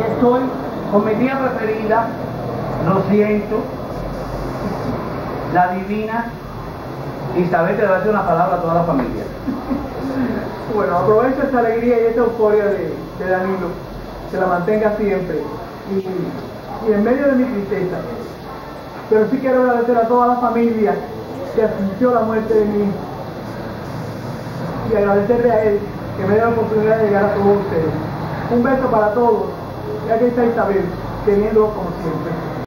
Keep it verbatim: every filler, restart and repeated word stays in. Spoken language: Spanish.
aquí estoy con mi tía preferida, lo siento, la divina Isabel, que le va a decir una palabra a toda la familia. Bueno, aprovecho esta alegría y esta euforia de, de Danilo, que la mantenga siempre, y, y en medio de mi tristeza. Pero sí quiero agradecer a toda la familia que asistió a la muerte de mi hijo, y agradecerle a él que me dé la oportunidad de llegar a todos ustedes. Un beso para todos, y aquí está Isabel, queriéndolo como siempre.